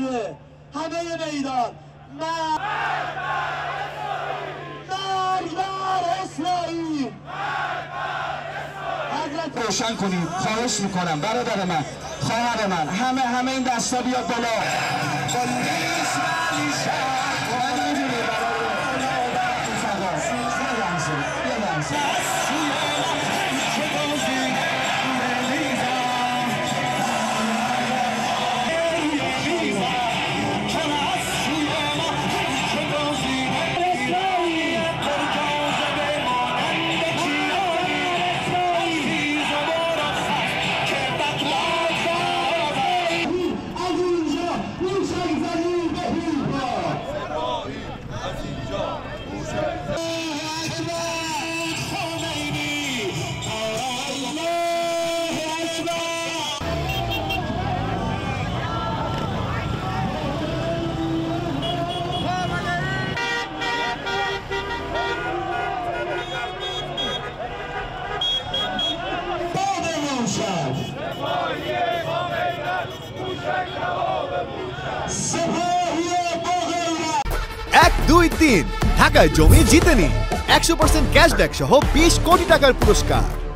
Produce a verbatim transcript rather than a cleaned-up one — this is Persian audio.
همه همه میدان مرگ بر اسرائیل. روشن کنید خواهش میکنم برادر من خواهر من همه همه این دستا بیاد بالا. এক দুই তিন ঢাকায় জমি জিতে নিন একশো পার্সেন্ট ক্যাশব্যাক সহ বিশ কোটি টাকার পুরস্কার।